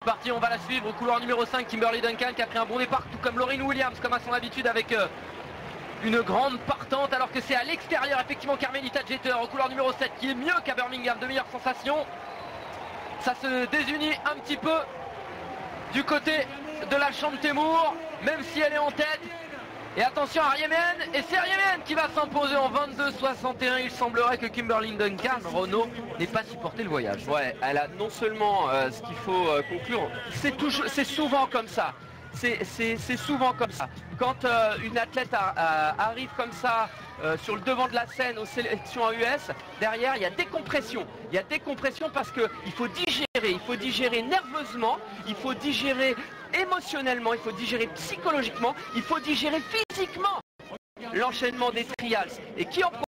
Parti, on va la suivre au couloir numéro 5, Kimberly Duncan qui a pris un bon départ, tout comme Lauryn Williams, comme à son habitude, avec une grande partante, alors que c'est à l'extérieur effectivement Carmelita Jeter au couloir numéro 7 qui est mieux qu'à Birmingham, de meilleures sensations. Ça se désunit un petit peu du côté de la Chantemour, même si elle est en tête. Et attention à Riemen, et c'est Riemen qui va s'imposer en 22-61. Il semblerait que Kimberly Duncan, Renaud, n'ait pas supporté le voyage. Ouais, elle a non seulement ce qu'il faut conclure, c'est souvent comme ça. C'est souvent comme ça. Quand une athlète arrive comme ça sur le devant de la scène aux sélections US, derrière il y a décompression. Il y a décompression parce qu'il faut digérer nerveusement, il faut digérer émotionnellement, il faut digérer psychologiquement, il faut digérer physiquement l'enchaînement des trials. Et qui en